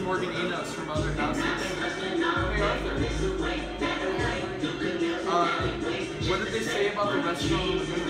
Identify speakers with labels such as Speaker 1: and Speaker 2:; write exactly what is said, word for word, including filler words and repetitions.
Speaker 1: Morgan Enos from Other Houses. Hey Arthur. Uh, what did they say about the restaurant on the moon?